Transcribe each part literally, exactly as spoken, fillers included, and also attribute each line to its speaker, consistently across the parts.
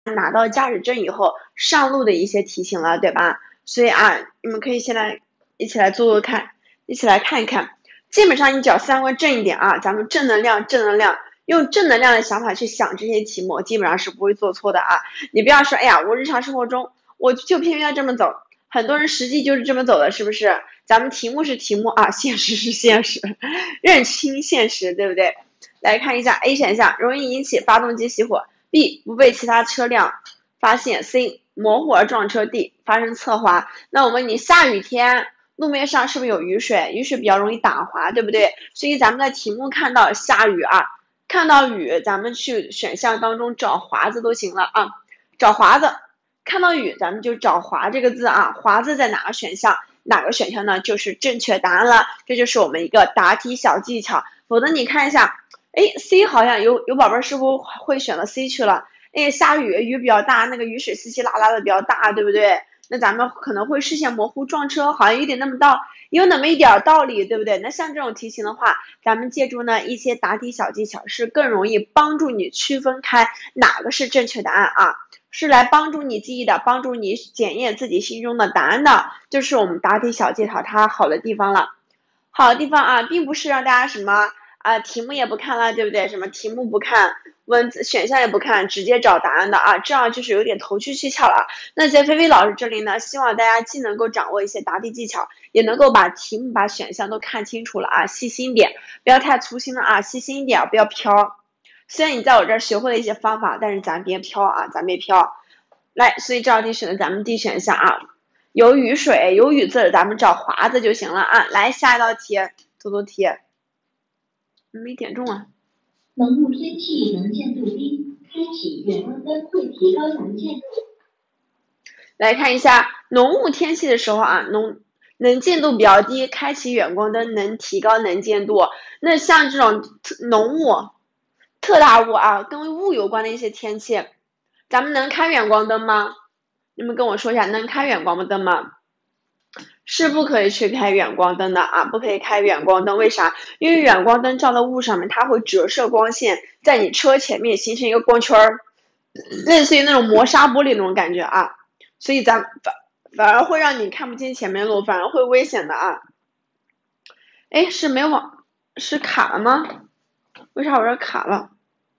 Speaker 1: 拿到驾驶证以后上路的一些题型了，对吧？所以啊，你们可以现在一起来做做看，一起来看一看。基本上你只要三观正一点啊，咱们正能量，正能量，用正能量的想法去想这些题目，基本上是不会做错的啊。你不要说，哎呀，我日常生活中我就偏偏要这么走，很多人实际就是这么走的，是不是？咱们题目是题目啊，现实是现实，认清现实，对不对？来看一下 A 选项，容易引起发动机熄火 ；B 不被其他车辆发现 ；C 模糊而撞车 ；D 发生侧滑。那我问你，下雨天路面上是不是有雨水？雨水比较容易打滑，对不对？所以咱们的题目看到下雨啊，看到雨，咱们去选项当中找滑字都行了啊，找滑子。看到雨，咱们就找滑这个字啊，滑字在哪个选项？哪个选项呢？就是正确答案了。这就是我们一个答题小技巧。否则你看一下，哎 ，C 好像有有宝贝是不是会选了 C 去了？哎，下雨，雨比较大，那个雨水稀稀拉拉的比较大，对不对？那咱们可能会视线模糊撞车，好像有点那么道，有那么一点道理，对不对？那像这种题型的话，咱们借助呢一些答题小技巧，是更容易帮助你区分开哪个是正确答案啊。是来帮助你记忆的，帮助你检验自己心中的答案的，就是我们答题小技巧它好的地方了。好的地方啊，并不是让大家什么啊题目也不看了，对不对？什么题目不看，文字选项也不看，直接找答案的啊，这样就是有点投机取巧了。那在菲菲老师这里呢，希望大家既能够掌握一些答题技巧，也能够把题目、把选项都看清楚了啊，细心点，不要太粗心了啊，细心一点，不要飘。虽然你在我这儿学会了一些方法，但是咱别飘啊，咱别飘。来，所以这道题选的咱们 D 选项啊，有雨水、有雨字，咱们找滑字就行了啊。来，下一道题，做做题。没点中啊。
Speaker 2: 浓雾天气能见度低，开启远光灯会提高能见度。
Speaker 1: 来看一下，浓雾天气的时候啊，浓能见度比较低，开启远光灯能提高能见度。那像这种浓雾、特大雾啊，跟雾有关的一些天气，咱们能开远光灯吗？你们跟我说一下，能开远光灯吗？是不可以去开远光灯的啊，不可以开远光灯，为啥？因为远光灯照到雾上面，它会折射光线，在你车前面形成一个光圈儿，类似于那种磨砂玻璃那种感觉啊，所以咱反反而会让你看不清前面路，反而会危险的啊。哎，是没网，是卡了吗？为啥我这卡了？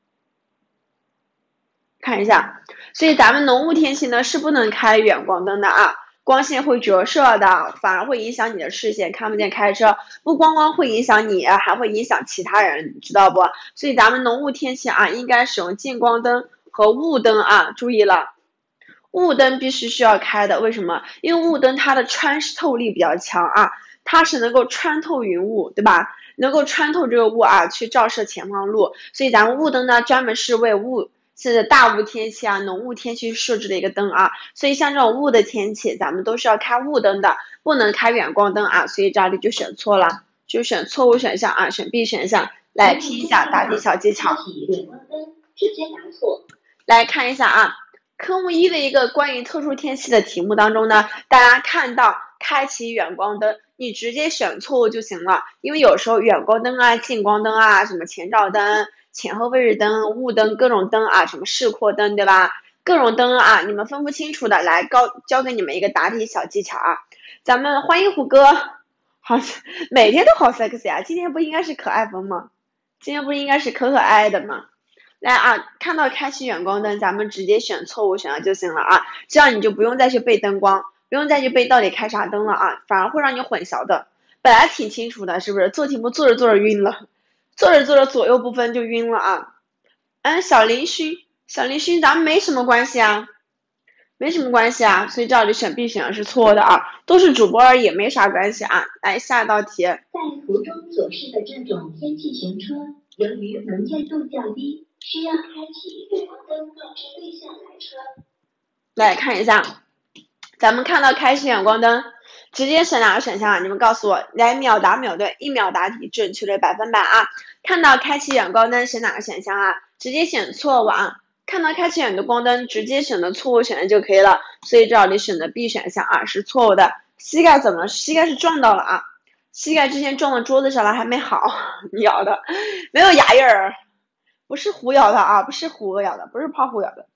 Speaker 1: 看一下，所以咱们浓雾天气呢是不能开远光灯的啊。光线会折射的，反而会影响你的视线，看不见开车，不光光会影响你，还会影响其他人，知道不？所以咱们浓雾天气啊，应该使用近光灯和雾灯啊，注意了，雾灯必须需要开的，为什么？因为雾灯它的穿透力比较强啊，它是能够穿透云雾，对吧？能够穿透这个雾啊，去照射前方路，所以咱们雾灯呢，专门是为雾。是大雾天气啊，浓雾天气设置的一个灯啊，所以像这种雾的天气，咱们都是要开雾灯的，不能开远光灯啊，所以这里就选错了，就选错误选项啊，选 B 选项。来听一下答题小技巧。
Speaker 2: 远光灯直接答错。
Speaker 1: 来看一下啊，科目一的一个关于特殊天气的题目当中呢，大家看到开启远光灯，你直接选错误就行了，因为有时候远光灯啊、近光灯啊、什么前照灯。前后位置灯、雾灯、各种灯啊，什么示廓灯，对吧？各种灯啊，你们分不清楚的，来教教给你们一个答题小技巧啊。咱们欢迎虎哥，好，每天都好 sexy 啊，今天不应该是可爱风吗？今天不应该是可可爱的吗？来啊，看到开启远光灯，咱们直接选错误选项就行了啊，这样你就不用再去背灯光，不用再去背到底开啥灯了啊，反而会让你混淆的。本来挺清楚的，是不是？做题目做着做着晕了。做着做着左右不分就晕了啊！嗯，小林勋，小林勋，咱们没什么关系啊，没什么关系啊，所以这里选 B 选项是错的啊，都是主播而已，没啥关系啊。来下一道题，
Speaker 2: 在途中所示的这种天气行车，由于能见度较低，需要开启远光灯告知对向来车。
Speaker 1: 来看一下，咱们看到开启远光灯。直接选哪个选项啊？你们告诉我，来秒答秒对，一秒答题，正确率百分百啊！看到开启远光灯选哪个选项啊？直接选错误啊！看到开启远的光灯，直接选择错误选项就可以了。所以这里选的 B 选项啊是错误的。膝盖怎么了？膝盖是撞到了啊！膝盖之前撞到桌子上了，还没好，咬的，没有牙印儿，不是虎咬的啊，不是虎咬的，不是胖虎咬的。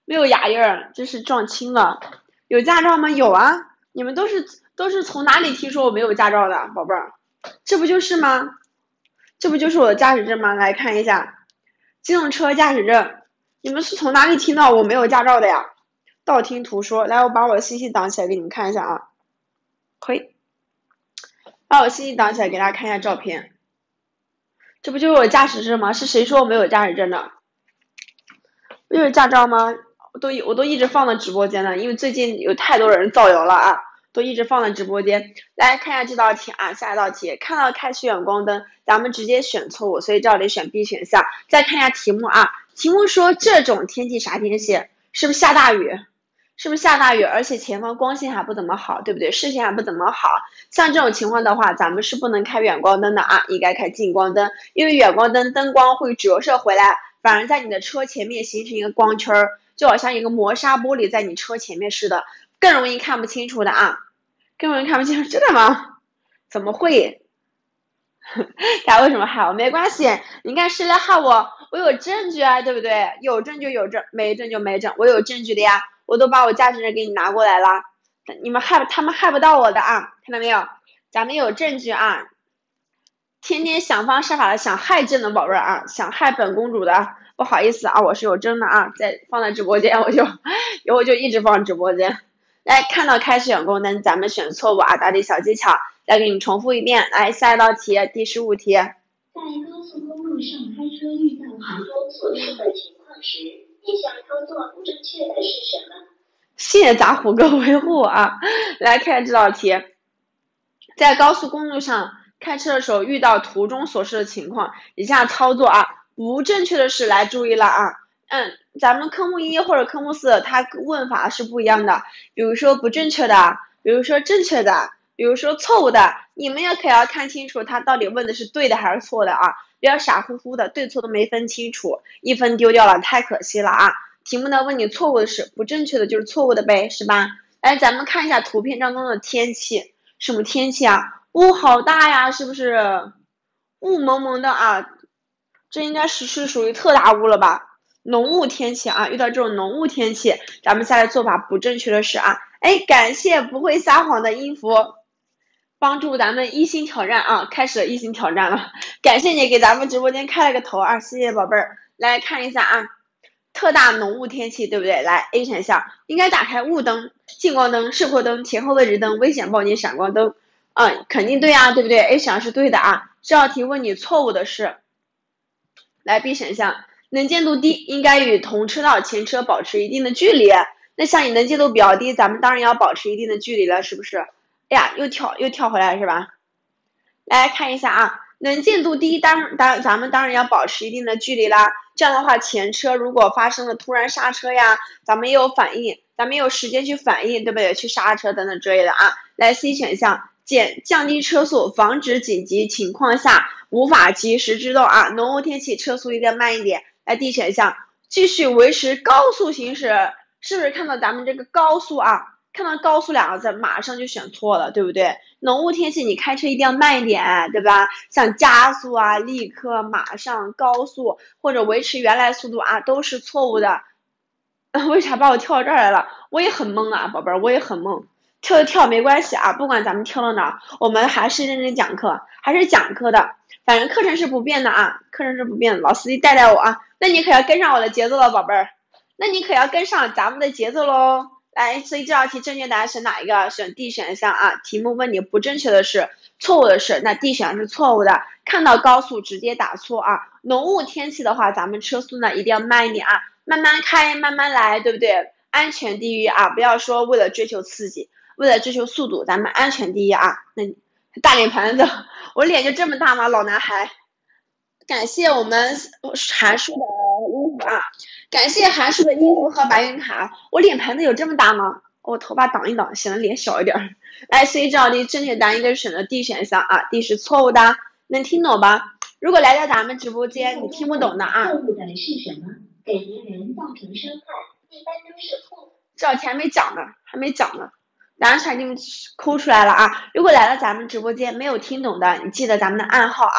Speaker 1: 没有牙印儿，这是撞青了。有驾照吗？有啊，你们都是都是从哪里听说我没有驾照的，宝贝儿？这不就是吗？这不就是我的驾驶证吗？来看一下，机动车驾驶证，你们是从哪里听到我没有驾照的呀？道听途说，来，我把我的信息挡起来给你们看一下啊。呸，把我信息挡起来给大家看一下照片。这不就是我驾驶证吗？是谁说我没有驾驶证的？不就是驾照吗？我都我都一直放在直播间呢，因为最近有太多人造谣了啊，都一直放在直播间。来看一下这道题啊，下一道题，看到开启远光灯，咱们直接选错误，所以这里选 B 选项。再看一下题目啊，题目说这种天气啥天气？是不是下大雨？是不是下大雨？而且前方光线还不怎么好，对不对？视线还不怎么好。像这种情况的话，咱们是不能开远光灯的啊，应该开近光灯，因为远光灯灯光会折射回来，反而在你的车前面形成一个光圈，就好像一个磨砂玻璃在你车前面似的，更容易看不清楚的啊，更容易看不清楚，真的吗？怎么会？大家为什么害我？没关系，你看谁来害我？我有证据啊，对不对？有证就有证，没证就没证，我有证据的呀，我都把我驾驶证给你拿过来了，你们害他们害不到我的啊，看到没有？咱们有证据啊，天天想方设法的想害朕的宝贝儿啊，想害本公主的，不好意思啊，我是有证的啊，在放在直播间，我就以后就一直放直播间。来看到开始远光灯，咱们选错误啊，答题小技巧，再给你重复一遍。来，下一道题，第十五题。
Speaker 2: 在高速公路上开车遇到航中所示的情况时，以下操作不正确的是什么？
Speaker 1: 谢谢杂虎哥维护啊！来看这道题，在高速公路上开车的时候遇到图中所示的情况，以下操作啊不正确的是，来注意了啊，嗯，咱们科目一或者科目四它问法是不一样的，比如说不正确的，比如说正确的，比如说错误的，你们也可要看清楚它到底问的是对的还是错的啊，不要傻乎乎的对错都没分清楚，一分丢掉了太可惜了啊。题目呢问你错误的是，不正确的就是错误的呗，是吧？来，咱们看一下图片当中的天气，什么天气啊？雾好大呀，是不是？雾蒙蒙的啊，这应该是是属于特大雾了吧？浓雾天气啊，遇到这种浓雾天气，咱们下来做法不正确的是啊，哎，感谢不会撒谎的音符，帮助咱们一星挑战啊，开始一星挑战了，感谢你给咱们直播间开了个头啊，谢谢宝贝儿，来看一下啊。特大浓雾天气，对不对？来 A 选项应该打开雾灯、近光灯、示廓灯、前后位置灯、危险报警闪光灯。嗯，肯定对啊，对不对 ？A 选项是对的啊。这道题问你错误的是，来 B 选项，能见度低，应该与同车道前车保持一定的距离。那像你能见度比较低，咱们当然要保持一定的距离了，是不是？哎呀，又跳又跳回来了是吧？来看一下啊，能见度低，当当咱们当然要保持一定的距离啦。这样的话，前车如果发生了突然刹车呀，咱们也有反应，咱们也有时间去反应，对不对？去刹车等等之类的啊。来 C 选项，减降低车速，防止紧急情况下无法及时制动啊。浓雾天气车速一定要慢一点。来 D 选项，继续维持高速行驶，是不是看到咱们这个高速啊？看到高速两个字，马上就选错了，对不对？浓雾天气，你开车一定要慢一点，对吧？像加速啊、立刻、马上、高速或者维持原来速度啊，都是错误的。为啥把我跳到这儿来了？我也很懵啊，宝贝儿，我也很懵。跳就跳没关系啊，不管咱们跳到哪儿，我们还是认真讲课，还是讲课的。反正课程是不变的啊，课程是不变的，老司机带带我啊。那你可要跟上我的节奏了，宝贝儿。那你可要跟上咱们的节奏喽。来，所以这道题正确答案是哪一个？选 D 选项啊。题目问你不正确的是，错误的是，那 D 选项是错误的。看到高速直接打错啊。浓雾天气的话，咱们车速呢一定要慢一点啊，慢慢开，慢慢来，对不对？安全第一啊，不要说为了追求刺激，为了追求速度，咱们安全第一啊。那你大脸盘子，我脸就这么大吗，老男孩？感谢我们韩叔的衣服啊，感谢韩叔的衣服和白云卡。我脸盘子有这么大吗？我头发挡一挡，显得脸小一点。来，所以这道题正确答案应该是选择 D 选项啊 ，D 是错误的，能听懂吧？如果来到咱们直播间你听不懂的啊，
Speaker 2: 错误的是什么？给别人造成伤害，一般都是错误。
Speaker 1: 这道题还没讲呢，还没讲呢。答案给你抠出来了啊！如果来了咱们直播间没有听懂的，你记得咱们的暗号啊。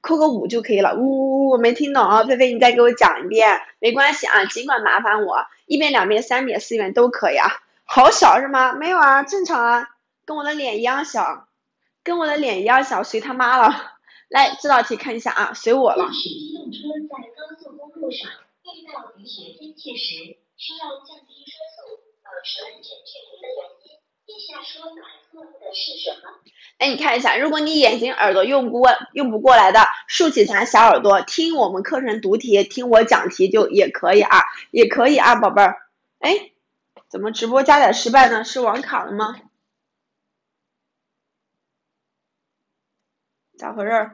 Speaker 1: 扣个五就可以了。呜呜呜，我没听懂啊，菲菲你再给我讲一遍，没关系啊，尽管麻烦我，一遍两遍三遍四遍都可以啊。好小是吗？没有啊，正常啊，跟我的脸一样小，跟我的脸一样小，随他妈了。来，这道题看一下啊，随我了。
Speaker 2: 驾驶机动车在高速公路上遇到雨雪天气时，需要降低车速，保持安全距离的原因，以下说法错误的是什么？
Speaker 1: 哎，你看一下，如果你眼睛耳朵用不过用不过来的，竖起咱小耳朵，听我们课程读题，听我讲题就也可以啊，也可以啊，宝贝儿。哎，怎么直播加载失败呢？是网卡了吗？咋回事？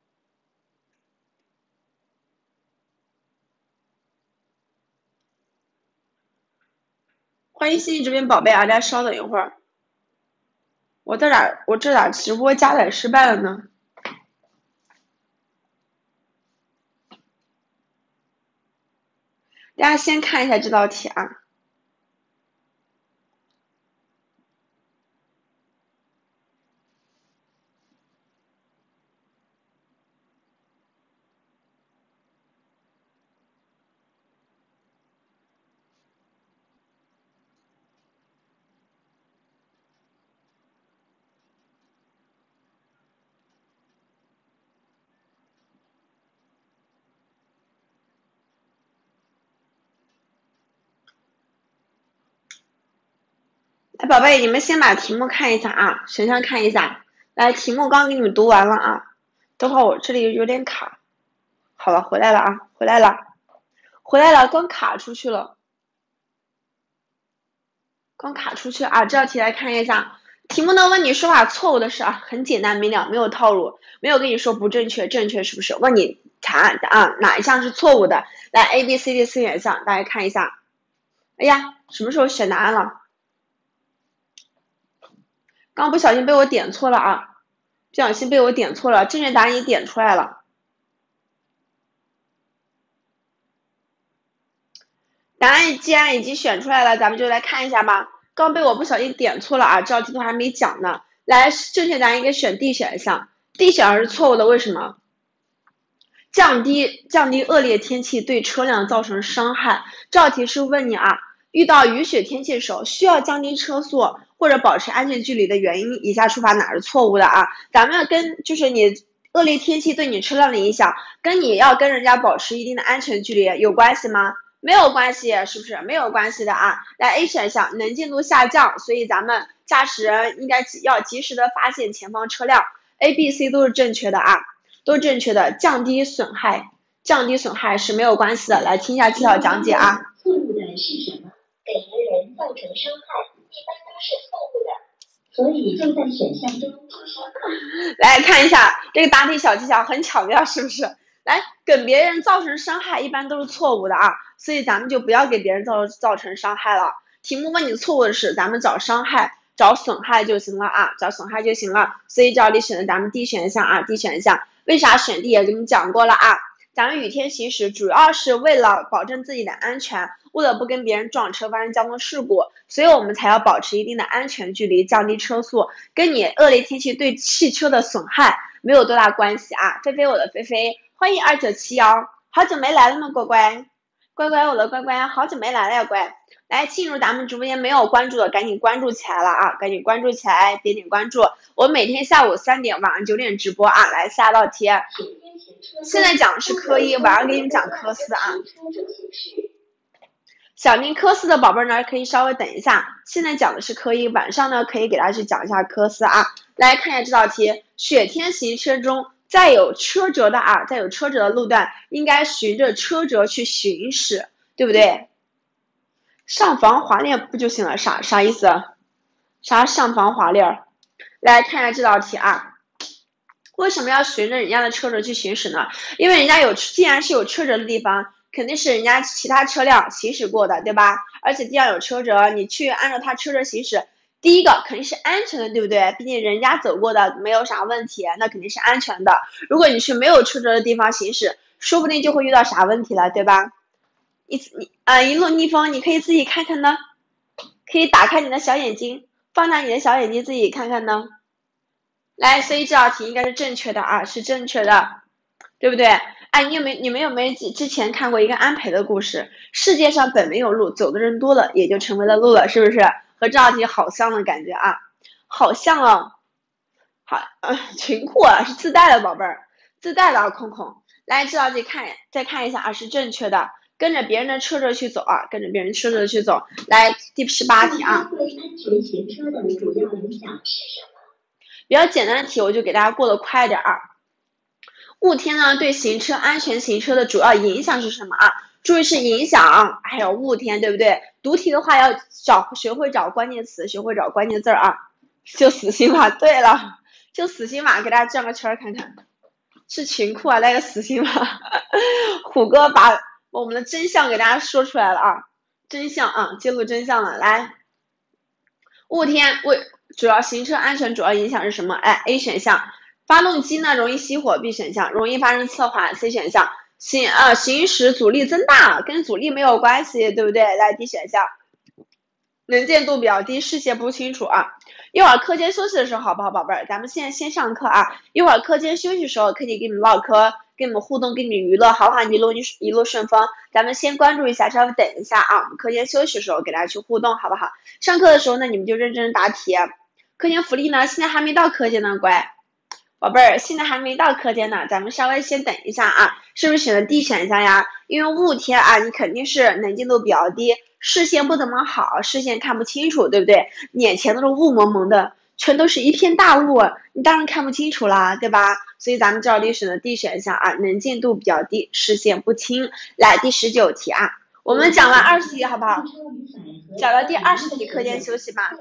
Speaker 1: 欢迎新进这边宝贝啊，大家稍等一会儿。我这咋我这咋直播加载失败了呢？大家先看一下这道题啊。哎，宝贝，你们先把题目看一下啊，选项看一下。来，题目刚给你们读完了啊，等会儿我这里有点卡。好了，回来了啊，回来了，回来了，刚卡出去了，刚卡出去啊。这道题来看一下，题目呢问你说法错误的是啊，很简单明了，没有套路，没有跟你说不正确，正确是不是？问你查啊哪一项是错误的？来 A B C D 四选项，大家看一下。哎呀，什么时候选答案了？刚不小心被我点错了啊，不小心被我点错了，正确答案也点出来了。答案既然已经选出来了，咱们就来看一下吧。刚被我不小心点错了啊，这道题都还没讲呢。来，正确答案应该选 D 选项 ，D 选项是错误的，为什么？降低降低恶劣天气对车辆造成伤害。这道题是问你啊，遇到雨雪天气的时候，需要降低车速或者保持安全距离的原因，以下说法哪是错误的啊？咱们跟就是你恶劣天气对你车辆的影响，跟你要跟人家保持一定的安全距离有关系吗？没有关系，是不是？没有关系的啊。来 A 选项，能见度下降，所以咱们驾驶人应该要及时的发现前方车辆。A、B、C 都是正确的啊。都正确的，降低损害，降低损害是没有关系的。来听一下技巧讲解啊。
Speaker 2: 错误的是什么？给别人造成伤害，一般都是错误的，所以就在选项中注销。
Speaker 1: 来看一下这个答题小技巧，很巧妙，是不是？来，给别人造成伤害一般都是错误的啊，所以咱们就不要给别人造造成伤害了。题目问你错误的是，咱们找伤害。找损害就行了啊，找损害就行了，所以这里选的咱们 D 选项啊 ，D 选项。为啥选 D 也给你们讲过了啊？咱们雨天行驶主要是为了保证自己的安全，为了不跟别人撞车发生交通事故，所以我们才要保持一定的安全距离，降低车速，跟你恶劣天气对汽车的损害没有多大关系啊。菲菲，我的菲菲，欢迎二九七幺，好久没来了吗？乖乖，乖乖，我的乖乖，好久没来了呀，乖。来进入咱们直播间没有关注的，赶紧关注起来了啊！赶紧关注起来，点点关注。我每天下午三点，晚上九点直播啊。来下一道题，现在讲的是科一，晚上给你们讲科四啊。想听科四的宝贝呢，可以稍微等一下。现在讲的是科一，晚上呢可以给大家去讲一下科四啊。来看一下这道题，雪天行车中，在有车辙的啊，在有车辙的路段，应该循着车辙去行驶，对不对？上防滑链不就行了？啥啥意思？啥上防滑链？来看一下这道题啊，为什么要循着人家的车辙去行驶呢？因为人家有，既然是有车辙的地方，肯定是人家其他车辆行驶过的，对吧？而且既然有车辙，你去按照他车辙行驶，第一个肯定是安全的，对不对？毕竟人家走过的没有啥问题，那肯定是安全的。如果你去没有车辙的地方行驶，说不定就会遇到啥问题了，对吧？一你啊，一路逆风，你可以自己看看呢，可以打开你的小眼睛，放大你的小眼睛，自己看看呢。来，所以这道题应该是正确的啊，是正确的。 对不对？哎，你有没你们有没有之前看过一个安培的故事？世界上本没有路，走的人多了，也就成为了路了，是不是？和这道题好像的感觉啊，好像哦。好，呃，群库啊是自带的，宝贝儿，自带的啊，空空。来，这道题看再看一下啊，是正确的。跟着别人的车辙去走啊，跟着别人车辙去走。来，第十八题啊。
Speaker 2: 对安全行车的主要影响是什么？
Speaker 1: 比较简单的题，我就给大家过得快点啊。雾天呢，对行车安全行车的主要影响是什么啊？注意是影响，还有雾天，对不对？读题的话要找学会找关键词，学会找关键字啊。就死心吧。对了，就死心吧，给大家转个圈看看。是群库啊，来个死心吧。虎哥把我们的真相给大家说出来了啊，真相啊，揭露真相了。来，雾天为主要行车安全主要影响是什么？哎 ，A 选项。发动机呢容易熄火 ，B 选项；容易发生侧滑 ，C 选项；行呃行驶阻力增大，跟阻力没有关系，对不对？来 D 选项，能见度比较低，视线不清楚啊。一会儿课间休息的时候，好不好，宝贝儿？咱们现在先上课啊，一会儿课间休息的时候，可以给你们唠嗑，跟你们互动，跟你们娱乐，好不好？一路一路顺风。咱们先关注一下，稍微等一下啊。我们课间休息的时候给大家去互动，好不好？上课的时候呢，你们就认真答题。课间福利呢，现在还没到课间呢，乖。宝贝儿，现在还没到课间呢，咱们稍微先等一下啊，是不是选的 D 选项呀？因为雾天啊，你肯定是能见度比较低，视线不怎么好，视线看不清楚，对不对？眼前都是雾蒙蒙的，全都是一片大雾，你当然看不清楚啦，对吧？所以咱们这道题选的 D 选项啊，能见度比较低，视线不清。来，第十九题啊，我们讲完二十题好不好？讲到第二十题，课间休息吧。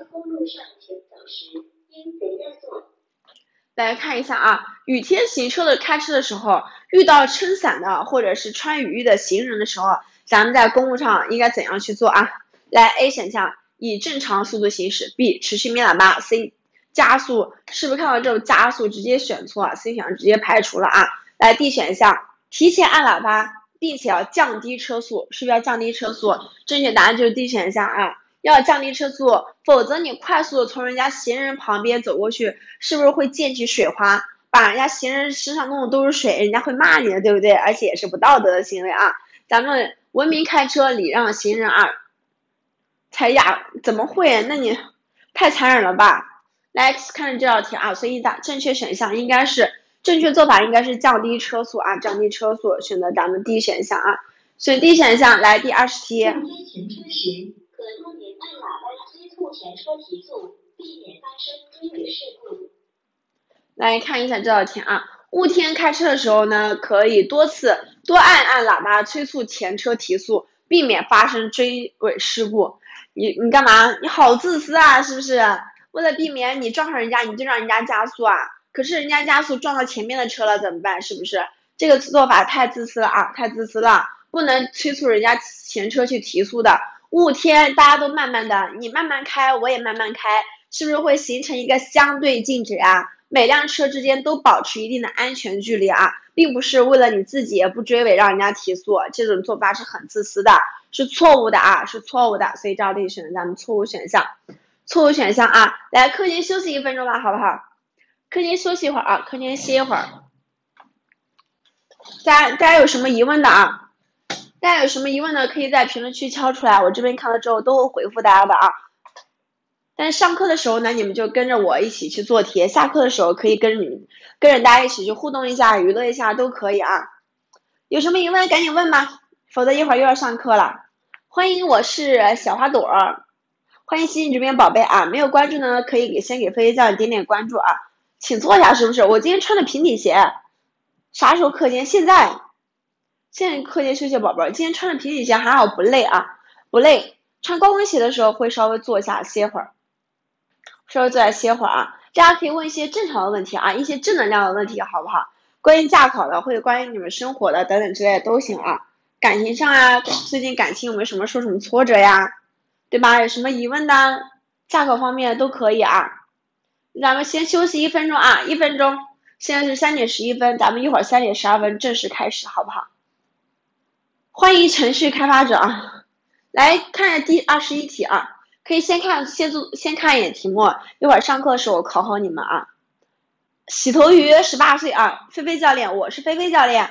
Speaker 1: 来看一下啊，雨天行车的开车的时候，遇到撑伞的或者是穿雨衣的行人的时候，咱们在公路上应该怎样去做啊？来 A 选项，以正常速度行驶 ；B 持续鸣喇叭 ；C 加速，是不是看到这种加速直接选错啊 ？C 选项直接排除了啊。来 D 选项，提前按喇叭，并且要降低车速，是不是要降低车速？正确答案就是 D 选项啊。要降低车速，否则你快速的从人家行人旁边走过去，是不是会溅起水花，把人家行人身上弄的都是水，人家会骂你的，对不对？而且也是不道德的行为啊！咱们文明开车，礼让行人啊，才雅，怎么会？那你太残忍了吧？来看这道题啊，所以答正确选项应该是正确做法应该是降低车速啊，降低车速，选择咱们 D 选项啊，选 D 选项。来第二十题。
Speaker 2: 可多点按喇叭催促前车提速，避免发生追尾事故。
Speaker 1: 来看一下这道题啊，雾天开车的时候呢，可以多次多按按喇叭催促前车提速，避免发生追尾事故。你你干嘛？你好自私啊，是不是？为了避免你撞上人家，你就让人家加速啊？可是人家加速撞到前面的车了怎么办？是不是？这个做法太自私了啊，太自私了，不能催促人家前车去提速的。雾天大家都慢慢的，你慢慢开，我也慢慢开，是不是会形成一个相对静止啊？每辆车之间都保持一定的安全距离啊，并不是为了你自己也不追尾让人家提速，这种做法是很自私的，是错误的啊，是错误的，所以这道题选择咱们错误选项，错误选项啊。来，课间休息一分钟吧，好不好？课间休息一会儿啊，课间歇一会儿。大家大家有什么疑问的啊？大家有什么疑问呢？可以在评论区敲出来，我这边看了之后都会回复大家的啊。但是上课的时候呢，你们就跟着我一起去做题，下课的时候可以跟着你们跟着大家一起去互动一下，娱乐一下都可以啊。有什么疑问赶紧问吧，否则一会儿又要上课了。欢迎，我是小花朵，欢迎新进这边宝贝啊，没有关注呢，可以给先给飞飞酱点点关注啊，请坐下，是不是？我今天穿的平底鞋，啥时候课间？现在。现在课间休息，宝贝，今天穿着平底鞋还好不累啊，不累。穿高跟鞋的时候会稍微坐下歇会儿，稍微坐下歇会儿啊。大家可以问一些正常的问题啊，一些正能量的问题，好不好？关于驾考的，或者关于你们生活的等等之类的都行啊。感情上啊，最近感情有没有什么受什么挫折呀？对吧？有什么疑问的？驾考方面都可以啊。咱们先休息一分钟啊，一分钟。现在是三点十一分，咱们一会儿三点十二分正式开始，好不好？欢迎程序开发者啊，来看一下第二十一题啊，可以先看先做先看一眼题目，一会儿上课的时候我考考你们啊。洗头鱼十八岁啊，菲菲教练，我是菲菲教练，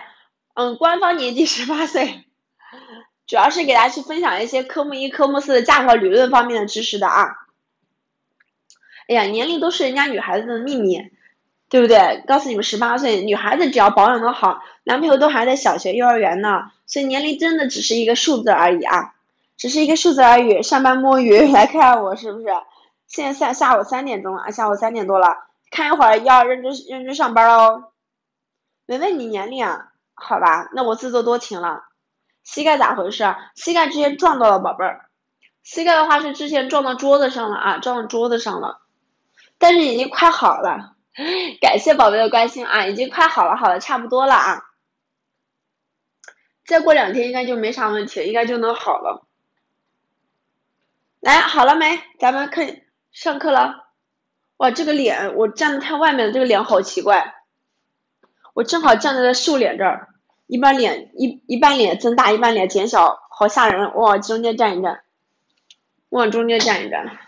Speaker 1: 嗯，官方年纪十八岁，主要是给大家去分享一些科目一、科目四的价格理论方面的知识的啊。哎呀，年龄都是人家女孩子的秘密，对不对？告诉你们，十八岁女孩子只要保养的好，男朋友都还在小学、幼儿园呢，所以年龄真的只是一个数字而已啊，只是一个数字而已。上班摸鱼来看我是不是？现在下下午三点钟了，下午三点多了，看一会儿要认真认真上班喽。没问你年龄啊，好吧，那我自作多情了。膝盖咋回事？膝盖之前撞到了，宝贝儿。膝盖的话是之前撞到桌子上了啊，撞到桌子上了，但是已经快好了。感谢宝贝的关心啊，已经快好了，好的差不多了啊。再过两天应该就没啥问题了，应该就能好了。来，好了没？咱们看上课了。哇，这个脸我站的太外面了，这个脸好奇怪。我正好站在这瘦脸这儿，一半脸一一半脸增大，一半脸减小，好吓人。我往中间站一站，我往中间站一站。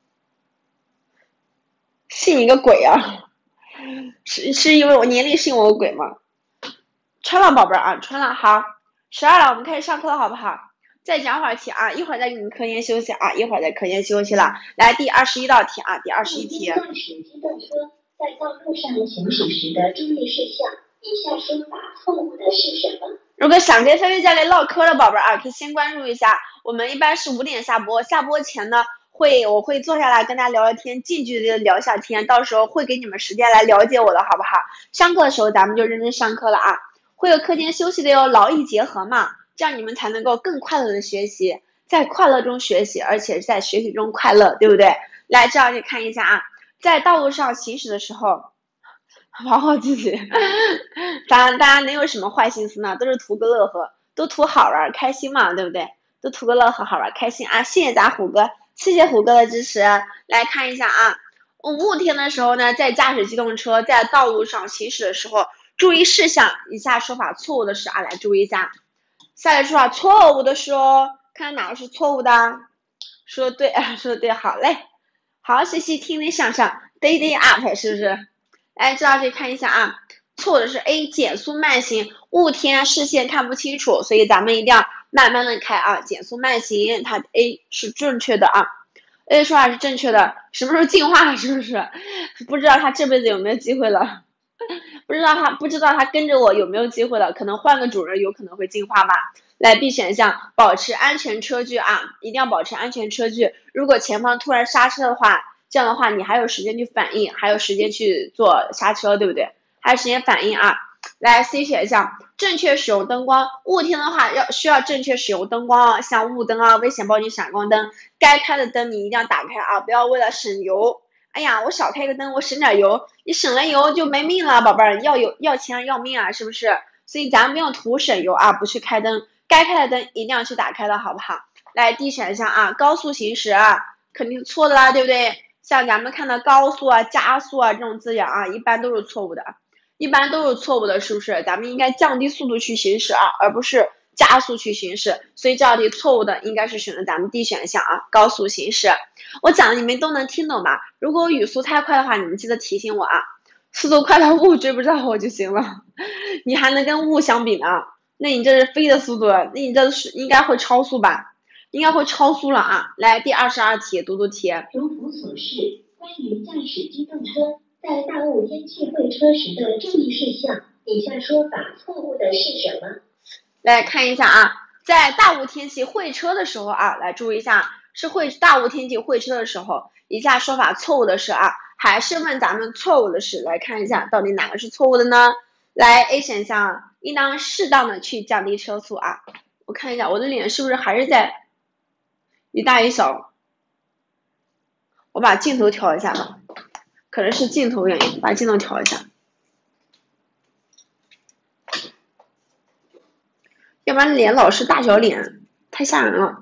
Speaker 1: 信你个鬼啊！是是因为我年龄信我个鬼吗？穿了宝贝儿啊，穿了。好，十二了，我们开始上课了，好不好？再讲会儿题啊，一会儿再给你们课间休息啊，一会儿再课间休息了。来，第二十一道题啊，第二十一题。
Speaker 2: 驾驶机动车在道路上行驶时的注意事项，以下说法错误的是什么？
Speaker 1: 如果想跟菲菲教练唠嗑的宝贝儿啊，可以先关注一下。我们一般是五点下播，下播前呢会我会坐下来跟大家聊聊天，近距离的聊一下天，到时候会给你们时间来了解我的，好不好？上课的时候咱们就认真上课了啊，会有课间休息的哟，劳逸结合嘛，这样你们才能够更快乐的学习，在快乐中学习，而且在学习中快乐，对不对？来，这样你看一下啊，在道路上行驶的时候。保护自己，大家大家能有什么坏心思呢？都是图个乐呵，都图好玩开心嘛，对不对？都图个乐呵好玩开心啊！谢谢咱虎哥，谢谢虎哥的支持。来看一下啊，雾天的时候呢，在驾驶机动车在道路上行驶的时候，注意事项，以下说法错误的是啊，来注意一下。下列说法错误的是哦，看哪个是错误的？说对，说的对，好嘞，好，学习听力向上 ，day day up， 是不是？来，这道题看一下啊，错的是 A， 减速慢行，雾天视线看不清楚，所以咱们一定要慢慢的开啊，减速慢行，它 A 是正确的啊 ，A 的说法是正确的，什么时候进化是不是？不知道他这辈子有没有机会了，不知道他不知道他跟着我有没有机会了，可能换个主人有可能会进化吧。来 B 选项，保持安全车距啊，一定要保持安全车距，如果前方突然刹车的话。这样的话，你还有时间去反应，还有时间去做刹车，对不对？还有时间反应啊。来 C 选项，正确使用灯光。雾天的话，要需要正确使用灯光，像雾灯啊、危险报警闪光灯，该开的灯你一定要打开啊，不要为了省油。哎呀，我少开个灯，我省点油，你省了油就没命了，宝贝儿，要有要钱要命啊，是不是？所以咱不用图省油啊，不去开灯，该开的灯一定要去打开的，好不好？来 D 选项啊，高速行驶啊，肯定错的啦，对不对？像咱们看到高速啊、加速啊这种字眼啊，一般都是错误的，一般都是错误的，是不是？咱们应该降低速度去行驶啊，而不是加速去行驶。所以这道题错误的应该是选择咱们 D 选项啊，高速行驶。我讲的你们都能听懂吧？如果我语速太快的话，你们记得提醒我啊。速度快到雾追不上我就行了，你还能跟雾相比呢？那你这是飞的速度，那你这是应该会超速吧？应该会超速了啊！来，第二十二题，读读题。
Speaker 2: 如图所示，关于驾驶机动车在大雾天气会车时的注意事项，以下说法错误的是什么？
Speaker 1: 来看一下啊，在大雾天气会车的时候啊，来注意一下，是会大雾天气会车的时候，以下说法错误的是啊，还是问咱们错误的是？来看一下，到底哪个是错误的呢？来 A 选项，应当适当的去降低车速啊。我看一下我的脸是不是还是在一大一小，我把镜头调一下吧，可能是镜头原因，把镜头调一下，要不然脸老是大小脸，太吓人了。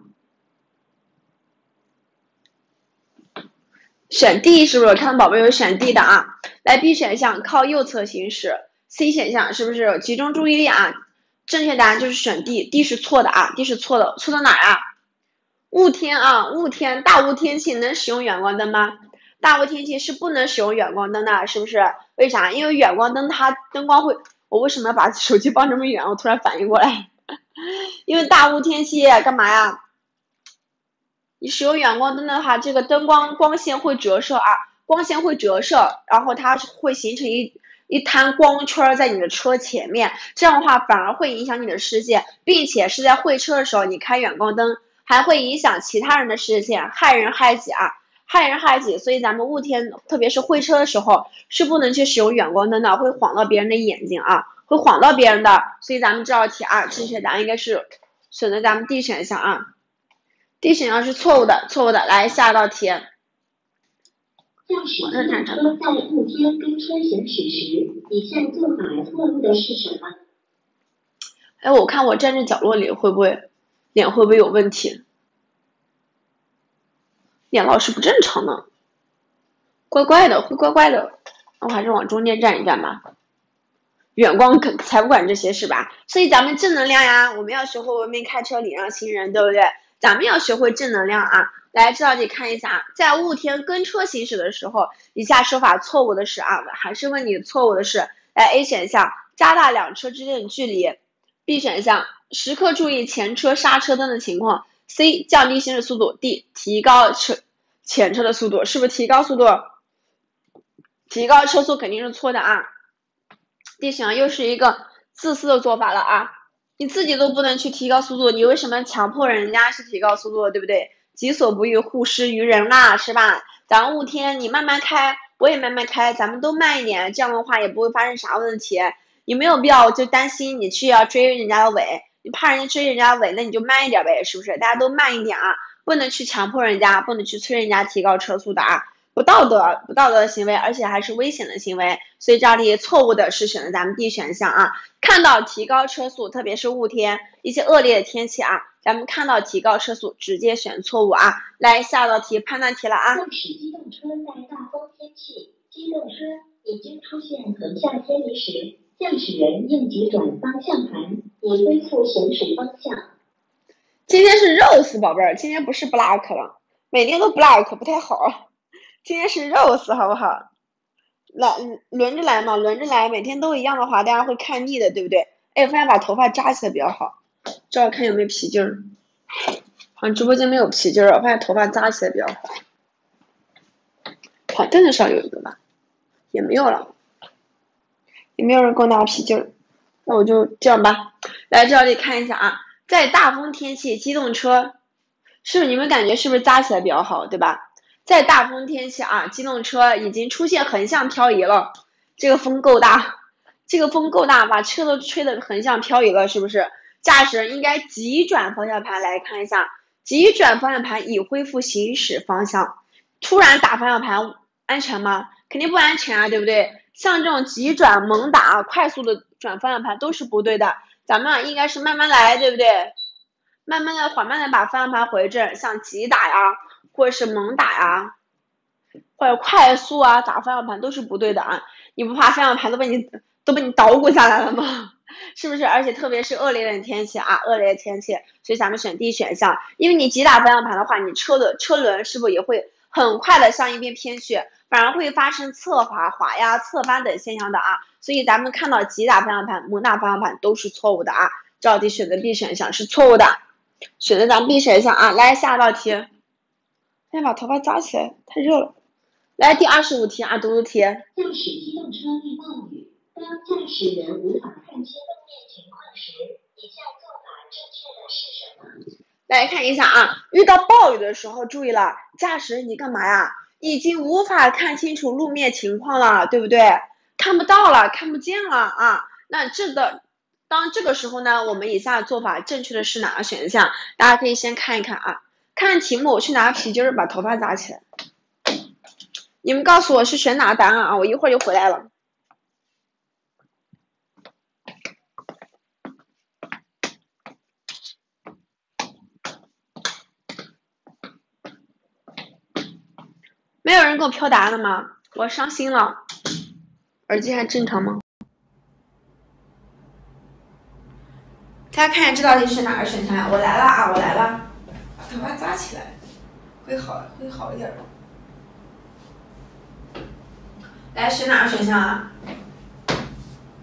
Speaker 1: 选 D 是不是？看到宝贝有选 D 的啊？来 B 选项靠右侧行驶 ，C 选项是不是集中注意力啊？正确答案就是选 D，D 是错的啊 ，D 是错的，错到哪儿啊？雾天啊，雾天，大雾天气能使用远光灯吗？大雾天气是不能使用远光灯的，是不是？为啥？因为远光灯它灯光会我为什么要把手机放这么远？我突然反应过来，因为大雾天气干嘛呀？你使用远光灯的话，这个灯光光线会折射啊，光线会折射，然后它会形成一一滩光圈在你的车前面，这样的话反而会影响你的视线，并且是在会车的时候你开远光灯，还会影响其他人的视线，害人害己啊，害人害己。所以咱们雾天，特别是会车的时候，是不能去使用远光灯的，会晃到别人的眼睛啊，会晃到别人的。所以咱们这道题啊，正确答案应该是选择咱们 D 选项啊。D 选项是错误的，错误的。来下一道题。
Speaker 2: 驾驶机动车在雾天跟车行驶时，以下做法错误的是什么？
Speaker 1: 哎，我看我站这角落里会不会脸会不会有问题？脸老是不正常呢，怪怪的，会怪怪的。我还是往中间站一站吧。远光可才不管这些是吧？所以咱们正能量呀，我们要学会文明开车，礼让行人，对不对？咱们要学会正能量啊！来，这道题看一下，在雾天跟车行驶的时候，以下说法错误的是啊，还是问你错误的是，来 A 选项加大两车之间的距离 ，B 选项时刻注意前车刹车灯的情况 ，C 降低行驶速度 ，D 提高车前车的速度，是不是提高速度？提高车速肯定是错的啊 ，D 选项又是一个自私的做法了啊！你自己都不能去提高速度，你为什么强迫人家去提高速度，对不对？己所不欲，勿施于人啦，是吧？咱们雾天，你慢慢开，我也慢慢开，咱们都慢一点，这样的话也不会发生啥问题。你没有必要就担心你去要追人家的尾，你怕人家追人家的尾，那你就慢一点呗，是不是？大家都慢一点啊，不能去强迫人家，不能去催人家提高车速的啊。不道德、不道德的行为，而且还是危险的行为，所以这道题错误的是选择咱们 D 选项啊。看到提高车速，特别是雾天一些恶劣的天气啊，咱们看到提高车速，直接选错误啊。来，下道题判断题了啊。
Speaker 2: 驾驶机动车在大风天气，机动车已经出现横向偏离时，驾驶人应急转方向盘，以恢复行驶方向。
Speaker 1: 今天是 Rose 宝贝儿，今天不是 Black 了，每天都 Black 不太好。今天是 Rose 好不好？来轮着来嘛，轮着来，每天都一样的话，大家会看腻的，对不对？哎，我发现把头发扎起来比较好，这样看有没有皮筋儿。好像直播间没有皮筋儿，我发现头发扎起来比较好。跑凳子上有一个吧，也没有了，也没有人给我拿皮筋儿，那我就这样吧。来，这里看一下啊，在大风天气，机动车是不是你们感觉是不是扎起来比较好，对吧？在大风天气啊，机动车已经出现横向漂移了，这个风够大，这个风够大，把车都吹得横向漂移了，是不是？驾驶人应该急转方向盘，来看一下，急转方向盘以恢复行驶方向。突然打方向盘安全吗？肯定不安全啊，对不对？像这种急转猛打、快速的转方向盘都是不对的，咱们啊应该是慢慢来，对不对？慢慢的、缓慢的把方向盘回正，像急打呀，或者是猛打呀，或者快速啊打方向盘都是不对的啊！你不怕方向盘都被你都被你捣鼓下来了吗？是不是？而且特别是恶劣的天气啊，恶劣的天气，所以咱们选 D 选项，因为你急打方向盘的话，你车的车轮是不是也会很快的向一边偏去，反而会发生侧滑、滑压、侧翻等现象的啊！所以咱们看到急打方向盘、猛打方向盘都是错误的啊！这道题选择 B 选项是错误的。选择咱们 B 选项啊，来下一道题。先把头发扎起来，太热了。来第二十五题啊，读读题。
Speaker 2: 驾驶机动车遇暴雨，当驾驶人无法看清路面情况时，以下做法正确的是什么？
Speaker 1: 来看一下啊，遇到暴雨的时候，注意了，驾驶人你干嘛呀？已经无法看清楚路面情况了，对不对？看不到了，看不见了啊。那这个。当这个时候呢，我们以下做法正确的是哪个选项？大家可以先看一看啊，看题目，我去拿皮筋儿把头发扎起来。你们告诉我是选哪个答案啊？我一会儿就回来了。没有人给我飘答案了吗？我伤心了。耳机还正常吗？大家看一下这道题是哪个选项呀？我来了啊，我来了，把头发扎起来，会好会好一点的。来选哪个选项啊？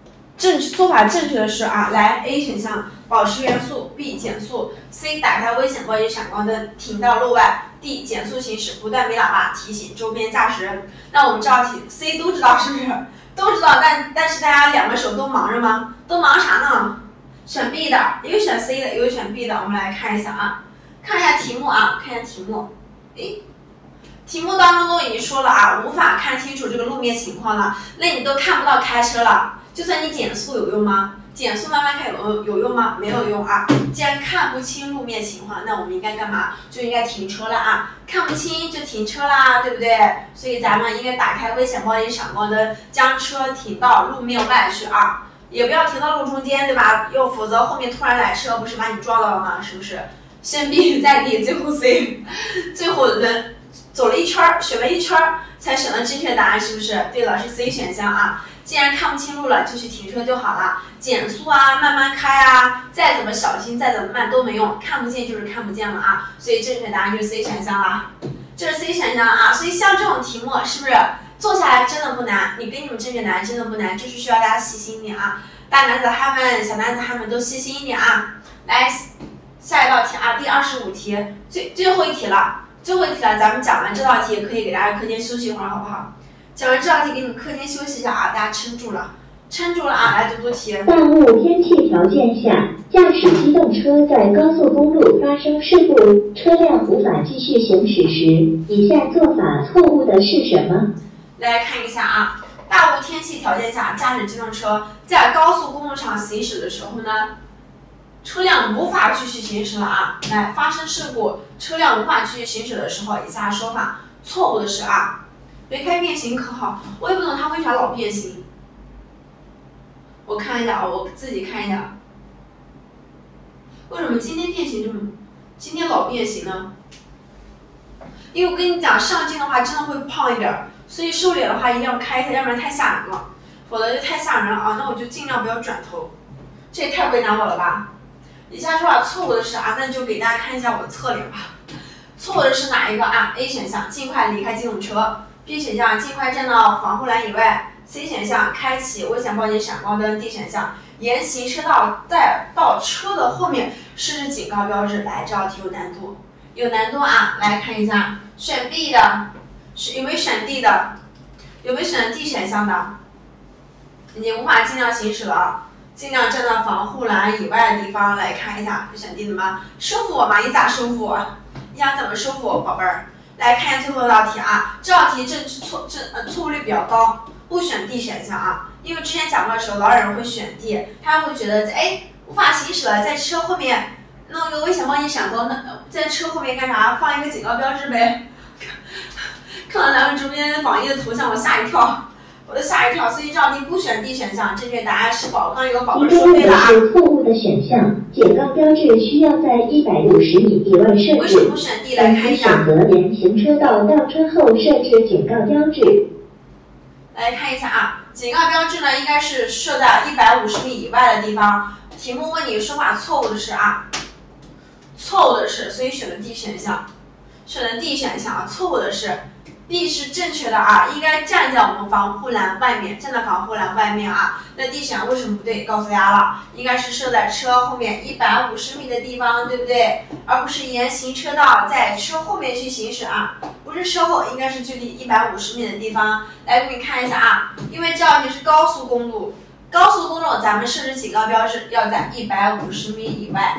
Speaker 1: 正做法正确的是啊，来 A 选项保持原速 ，B 减速 ，C 打开危险报警闪光灯停到路外 ，D 减速行驶不断鸣喇叭提醒周边驾驶人。那我们这道题 C 都知道是不是？都知道，但但是大家两个手都忙着吗？都忙啥呢？选 B 的，一个选 C 的，一个选 B 的。我们来看一下啊，看一下题目啊，看一下题目。诶，题目当中都已经说了啊，无法看清楚这个路面情况了，那你都看不到开车了，就算你减速有用吗？减速慢慢开有有用吗？没有用啊！既然看不清路面情况，那我们应该干嘛？就应该停车了啊！看不清就停车啦，对不对？所以咱们应该打开危险报警闪光灯，将车停到路面外去啊！也不要停到路中间，对吧？又否则后面突然来车，不是把你撞到了吗？是不是？先 B 再 D， 最后 C， 最后人走了一圈，选了一圈才选了正确答案，是不是？对了，是 C 选项啊！既然看不清路了，就去停车就好了。减速啊，慢慢开啊，再怎么小心，再怎么慢都没用，看不见就是看不见了啊。所以正确答案就是 C 选项啦，这是 C 选项啊。所以像这种题目，是不是做下来真的不难？你给你们正确答案真的不难，就是需要大家细心一点啊。大男子汉们、小男子汉们都细心一点啊。来，下一道题啊，第二十五题，最最后一题了，最后一题了，咱们讲完这道题，可以给大家课间休息一会儿，好不好？讲完这道题，给你们课间休息一下啊，大家撑住了，撑住了啊！来读读题。
Speaker 2: 大雾天气条件下，驾驶机动车在高速公路发生事故，车辆无法继续行驶时，以下做法错误的是什么？
Speaker 1: 来看一下啊，大雾天气条件下，驾驶机动车在高速公路上行驶的时候呢，车辆无法继续行驶了啊！来，发生事故，车辆无法继续行驶的时候，以下说法错误的是啊。别开变形可好？我也不懂它为啥老变形。我看一下啊，我自己看一下，为什么今天变形这么，今天老变形呢？因为我跟你讲，上镜的话真的会胖一点，所以瘦脸的话一定要开一下，要不然太吓人了，否则就太吓人了啊！那我就尽量不要转头，这也太为难我了吧？以下说法错误的是啊，那就给大家看一下我的侧脸吧。错误的是哪一个啊 ？A 选项，尽快离开机动车。B 选项尽快站到防护栏以外 ，C 选项开启危险报警闪光灯 ，D 选项沿行车道再到车的后面设置警告标志。来，这道题有难度，有难度啊！来看一下，选 B 的，有没有选 D 的？有没有选 D 选项的？你无法尽量行驶了啊，尽量站到防护栏以外的地方。来看一下，有选 D 的吗？收服我吗？你咋收服我？你想怎么收服我，宝贝儿？来看一下最后一道题啊，这道题正错正呃错误率比较高，不选 D 选项啊，因为之前讲课的时候，老有人会选 D， 他会觉得哎无法行驶了，在车后面弄个危险报警闪光灯，在车后面干啥？放一个警告标志呗。看到咱们直播间榜一的图像，我吓一跳，我都吓一跳，所以这道题不选 D 选项，正确答案是宝，刚有个宝贝说对了啊。
Speaker 2: 是错误的选项，警告标志需要在一百五十米以外设置。
Speaker 1: 为什么不选 D？ 来看一下。
Speaker 2: 选择沿行车道倒车后设置警告标志。
Speaker 1: 来看一下啊，警告标志呢应该是设在一百五十米以外的地方。题目问你说法错误的是啊，错误的是，所以选了 D 选项，选了 D 选项啊，错误的是。B 是正确的啊，应该站在我们防护栏外面，站在防护栏外面啊。那 D 选项为什么不对？告诉大家了，应该是设在车后面一百五十米的地方，对不对？而不是沿行车道在车后面去行驶啊，不是车后，应该是距离一百五十米的地方。来，给你看一下啊，因为这道题是高速公路，高速公路咱们设置警告标志要在一百五十米以外。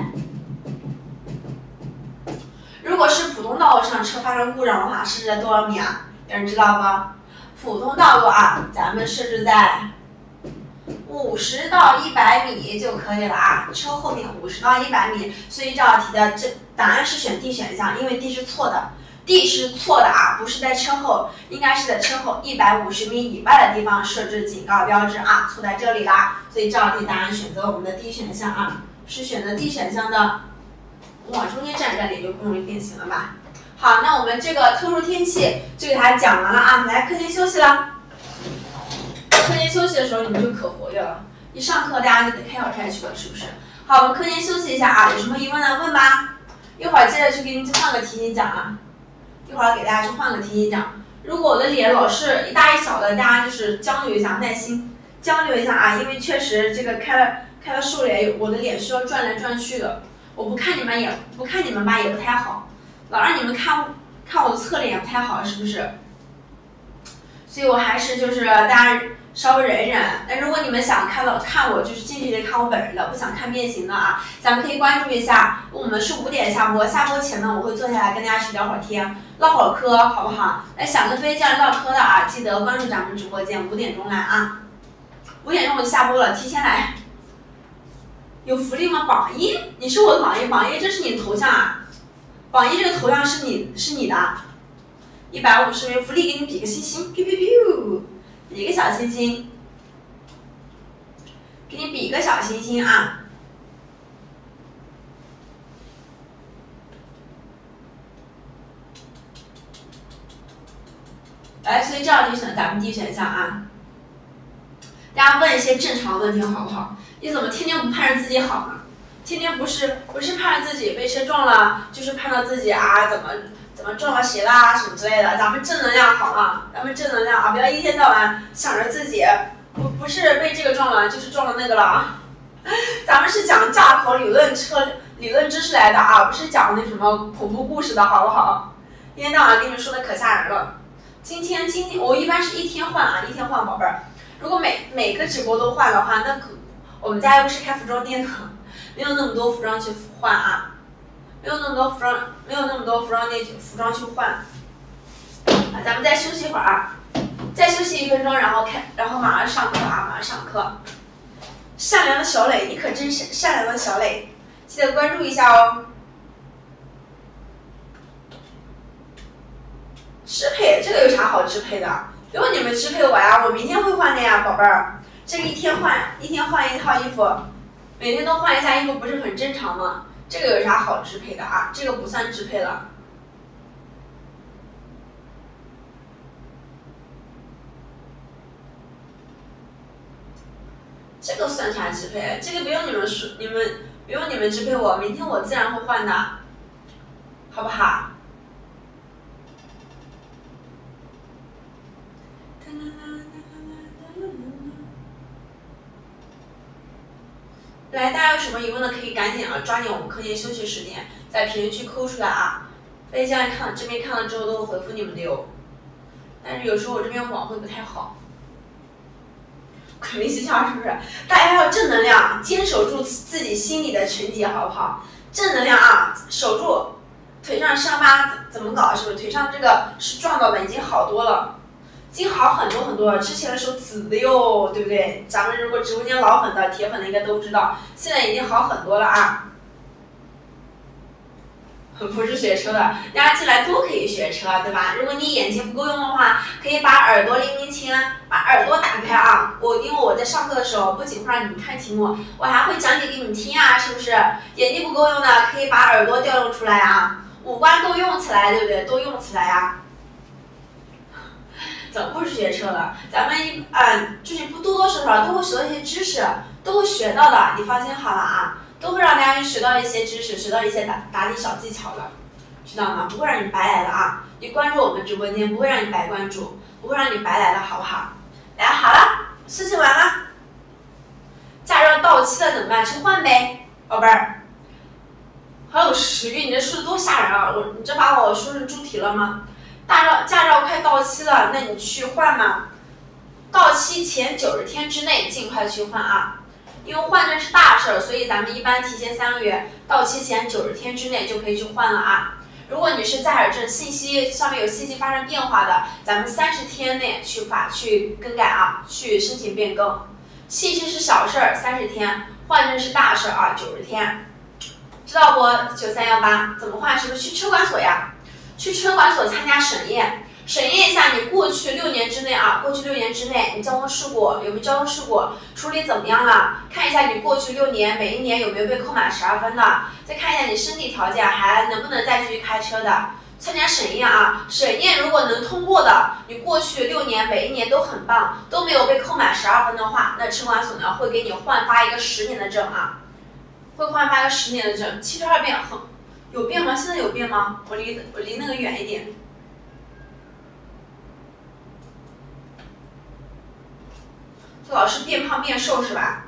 Speaker 1: 如果是普通道路上车发生故障的话，设置在多少米啊？有人知道吗？普通道路啊，咱们设置在五十到一百米就可以了啊。车后面五十到一百米，所以这道题的这答案是选 D 选项，因为 D 是错的 ，D 是错的啊，不是在车后，应该是在车后一百五十米以外的地方设置警告标志啊，错在这里啦。所以这道题答案选择我们的 D 选项啊，是选择 D 选项的。往中间站站点就不容易变形了吧？好，那我们这个特殊天气就给大家讲完了啊，来课间休息了。课间休息的时候你们就可活跃了，一上课大家就得开小差去了，是不是？好，我们课间休息一下啊，有什么疑问的问吧。一会儿接着去给你们换个题型讲啊，一会儿给大家去换个题型讲。如果我的脸老是一大一小的，大家就是将就一下，耐心交流一下啊，因为确实这个开了开了瘦脸，我的脸需要转来转去的，我不看你们也不看你们吧也不太好，老让你们看看我的侧脸也不太好，是不是？所以我还是就是大家稍微忍一忍。那如果你们想看到看我就是近距离看我本人的，不想看变形的啊，咱们可以关注一下。我们是五点下播，下播前呢我会坐下来跟大家去聊会儿天，唠会儿嗑，好不好？那想跟飞酱唠嗑的啊，记得关注咱们直播间，五点钟来啊。五点钟我就下播了，提前来。有福利吗？榜一，你是我的榜一，榜一这是你的头像啊，榜一这个头像是你是你的。一百五十元福利，给你比个心心，biu biu biu，比个小心心，给你比个小心心啊！来，所以这道题选咱们第一选项啊。大家问一些正常问题好不好？你怎么天天不盼着自己好呢？天天不是不是盼着自己被车撞了，就是盼着自己啊怎么怎么撞了谁啦什么之类的。咱们正能量好啊，咱们正能量啊，不要一天到晚想着自己不不是被这个撞了，就是撞了那个了。咱们是讲驾考理论车理论知识来的啊，不是讲那什么恐怖故事的好不好？一天到晚跟你们说的可吓人了。今天今天我一般是一天换啊，一天换宝贝儿。如果每每个直播都换的话，那可我们家又不是开服装店的，没有那么多服装去换啊，没有那么多服装，没有那么多服装店服装去换。啊，咱们再休息一会儿啊，再休息一分钟，然后开，然后马上上课啊，马上上课。善良的小磊，你可真是善良的小磊，记得关注一下哦。支配这个有啥好支配的？不用你们支配我呀，我明天会换的呀，宝贝儿。这个一天换一天换一套衣服，每天都换一下衣服，不是很正常吗？这个有啥好支配的啊？这个不算支配了。这个算啥支配？这个不用你们说，你们不用你们支配我，明天我自然会换的，好不好？来，大家有什么疑问的可以赶紧啊，抓紧我们课间休息时间，在评论区扣出来啊。飞将看这边看了之后都会回复你们的哟。但是有时候我这边网会不太好。鬼迷心窍是不是？大家要正能量，坚守住自己心里的成绩，好不好？正能量啊，守住。腿上伤疤怎么搞？是不是腿上这个是撞到的，已经好多了。已经好很多很多了，之前的时候紫的哟，对不对？咱们如果直播间老粉的、铁粉的应该都知道，现在已经好很多了啊。不是学车的，大家进来都可以学车，对吧？如果你眼睛不够用的话，可以把耳朵拎拎清，把耳朵打开啊。我因为我在上课的时候，不仅会让你们看题目，我还会讲解给你们听啊，是不是？眼睛不够用的，可以把耳朵调用出来啊，五官都用起来，对不对？都用起来啊。怎么不是学车了？咱们一嗯，就是不多多少少都会学到一些知识，都会学到的，你放心好了啊，都会让大家学到一些知识，学到一些答答题小技巧的，知道吗？不会让你白来的啊！你关注我们直播间，不会让你白关注，不会让你白来的，好不好？来，好了，事情完了，驾照到期了怎么办？去换呗，宝贝儿。还有十句，你这说的多吓人啊！我你这把我说成猪蹄了吗？大照驾照快到期了，那你去换嘛。到期前九十天之内尽快去换啊，因为换证是大事儿，所以咱们一般提前三个月，到期前九十天之内就可以去换了啊。如果你是驾驶证信息上面有信息发生变化的，咱们三十天内去法去更改啊，去申请变更。信息是小事儿，三十天；换证是大事儿啊，九十天。知道不？九三幺八怎么换？是不是去车管所呀？去车管所参加审验，审验一下你过去六年之内啊，过去六年之内你交通事故有没有交通事故处理怎么样了？看一下你过去六年每一年有没有被扣满十二分的，再看一下你身体条件还能不能再继续开车的。参加审验啊，审验如果能通过的，你过去六年每一年都很棒，都没有被扣满十二分的话，那车管所呢会给你换发一个十年的证啊，会换发一个十年的证。七十二变很。有变吗？现在有变吗？我离我离那个远一点。这老是变胖变瘦是吧？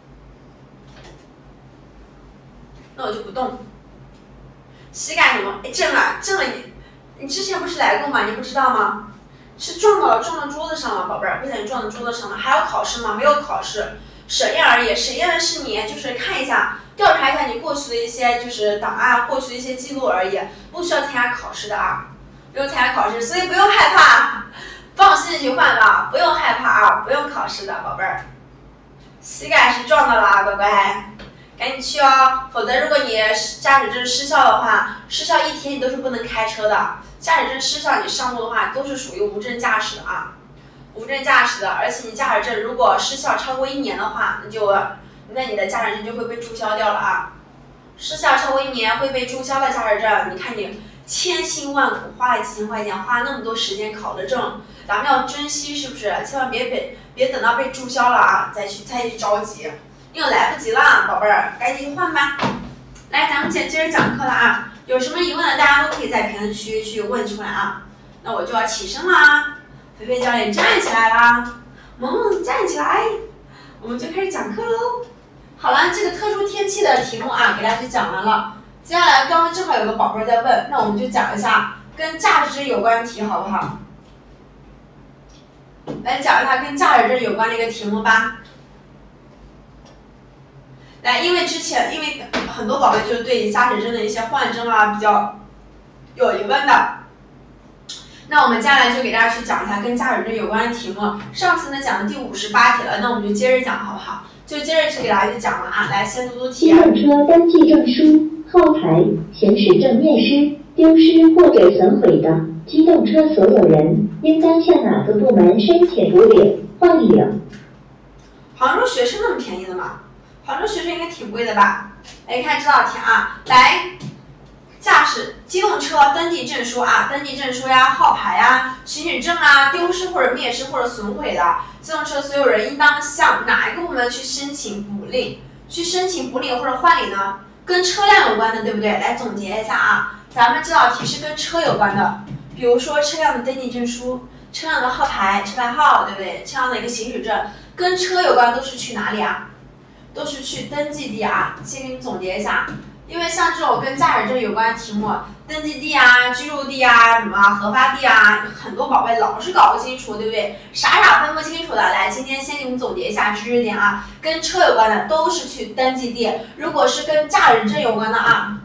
Speaker 1: 那我就不动。膝盖什么？哎，正了，正了你，你之前不是来过吗？你不知道吗？是撞到了，撞到桌子上了，宝贝儿，不小心撞到桌子上了。还要考试吗？没有考试，审验而已。审验的是你，就是看一下，调查一下你过去的一些就是档案，过去的一些记录而已，不需要参加考试的啊，不用参加考试，所以不用害怕，放心去换吧，不用害怕啊，不用考试的，宝贝儿。膝盖是撞到了啊，乖乖。赶紧去哦，否则如果你驾驶证失效的话，失效一天你都是不能开车的。驾驶证失效，你上路的话都是属于无证驾驶的啊，无证驾驶的。而且你驾驶证如果失效超过一年的话，那就那你的驾驶证就会被注销掉了啊。失效超过一年会被注销的驾驶证，你看你千辛万苦花了几千块钱，花了那么多时间考的证，咱们要珍惜，是不是？千万别别别等到被注销了啊，再去再去着急。又来不及了，宝贝儿，赶紧换吧。来，咱们接接着讲课了啊！有什么疑问的，大家都可以在评论区去问出来啊。那我就要起身啦，菲菲教练站起来啦，萌萌站起来，我们就开始讲课喽。好了，这个特殊天气的题目啊，给大家就讲完了。接下来刚刚正好有个宝贝儿在问，那我们就讲一下跟驾驶证有关的题，好不好？来讲一下跟驾驶证有关的一个题目吧。来，因为之前因为很多宝贝就是对驾驶证的一些换证啊比较有疑问的，那我们接下来就给大家去讲一下跟驾驶证有关的题目。上次呢讲的第五十八题了，那我们就接着讲好不好？就接着去给大家去讲了啊。来，先读读题。
Speaker 2: 机动车登记证书、号牌、行驶证面失、丢失或者损毁的，机动车所有人应当向哪个部门申请补领、换领？
Speaker 1: 杭州学是那么便宜的吗？杭州学生应该挺贵的吧？来看这道题啊，来，驾驶机动车登记证书啊，登记证书呀、号牌呀、行驶证啊，丢失或者灭失或者损毁的，机动车所有人应当向哪一个部门去申请补领？去申请补领或者换领呢？跟车辆有关的，对不对？来总结一下啊，咱们这道题是跟车有关的，比如说车辆的登记证书、车辆的号牌、车牌号，对不对？车辆的一个行驶证，跟车有关都是去哪里啊？都是去登记地啊，先给你总结一下，因为像这种跟驾驶证有关的题目，登记地啊、居住地啊、什么核发地啊，很多宝贝老是搞不清楚，对不对？傻傻分不清楚的。来，今天先给你们总结一下知识点啊，跟车有关的都是去登记地，如果是跟驾驶证有关的啊，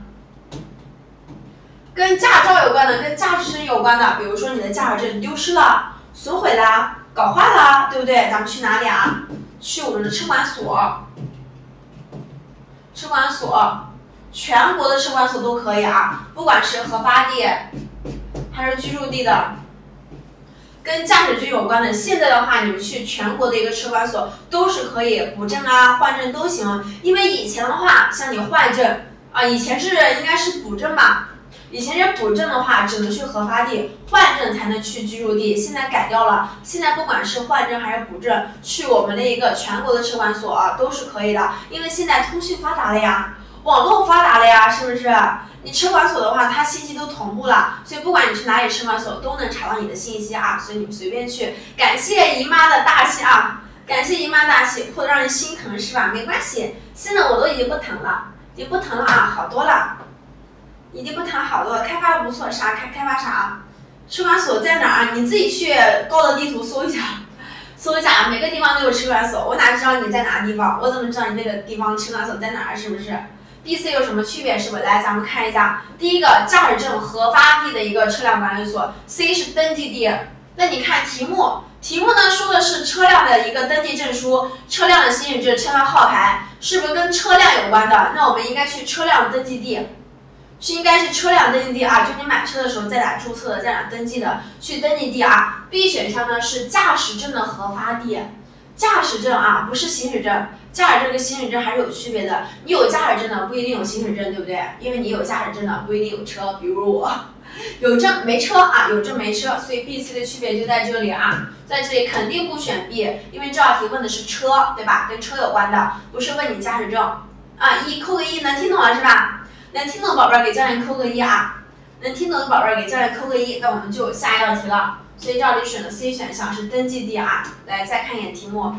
Speaker 1: 跟驾照有关的、跟驾驶证有关的，比如说你的驾驶证丢失了、损毁了、搞坏了，对不对？咱们去哪里啊？去我们的车管所。车管所，全国的车管所都可以啊，不管是核发地还是居住地的，跟驾驶证有关的，现在的话你们去全国的一个车管所都是可以补证啊、换证都行。因为以前的话，像你换证啊，以前是应该是补证吧，以前是补证的话只能去核发地，换证才能去居住地，现在改掉了。现在不管是换证还是补证，去我们的一个全国的车管所啊都是可以的，因为现在通讯发达了呀，网络发达了呀，是不是？你车管所的话，它信息都同步了，所以不管你去哪里车管所都能查到你的信息啊，所以你们随便去。感谢姨妈的大气啊，感谢姨妈大气，哭得让人心疼是吧？没关系，现在我都已经不疼了，已经不疼了啊，好多了。已经不谈好多了，开发的不错，啥开开发啥？车管所在哪儿？你自己去高德地图搜一下，搜一下，每个地方都有车管所。我哪知道你在哪个地方？我怎么知道你那个地方车管所在哪儿？是不是 ？B、C 有什么区别？是不是？来，咱们看一下，第一个驾驶证核发地的一个车辆管理所 ，C 是登记地。那你看题目，题目呢说的是车辆的一个登记证书、车辆的行驶证、车辆号牌，是不是跟车辆有关的？那我们应该去车辆登记地。是应该是车辆登记地啊，就你买车的时候在哪注册的，在哪登记的，去登记地啊。B 选项呢是驾驶证的核发地，驾驶证啊不是行驶证，驾驶证跟行驶证还是有区别的。你有驾驶证的不一定有行驶证，对不对？因为你有驾驶证的不一定有车，比如我有证没车啊，有证没车，所以 B、C 的区别就在这里啊，在这里肯定不选 B， 因为这道题问的是车，对吧？跟车有关的，不是问你驾驶证啊。一扣个一，能听懂了是吧？能听懂的宝贝儿给教练扣个一啊！能听懂的宝贝儿给教练扣个一，那我们就下一道题了。所以这道题选的 C 选项是登记地啊。来，再看一眼题目，